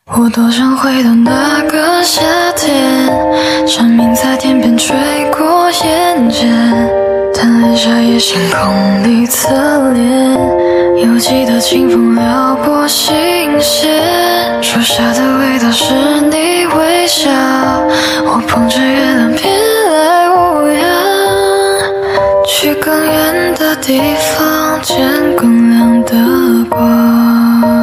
我多想回到那个夏天，蝉鸣在天边吹过眼间，弹泪下夜星空里侧脸，犹记得清风撩拨心弦，树下的味道是你微笑，我捧着月亮别来无恙，去更远的地方见更亮的光。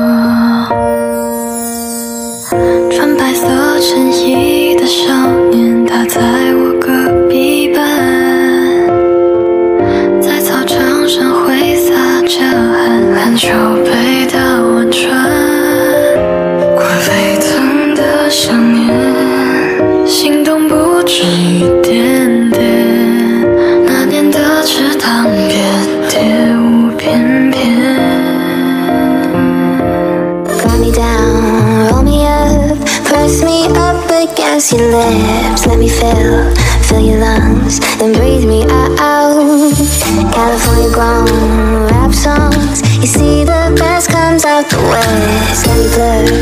穿白色衬衣的少年，他在我隔壁班，在操场上挥洒着汗，篮球杯的温传，快沸腾的想念，心动不止一点点，那年的池塘边蝶舞翩翩。 Calm me down, roll me up, press me up against your lips. Let me fill your lungs, then breathe me out. California grown rap songs, you see the best comes out the west. Let me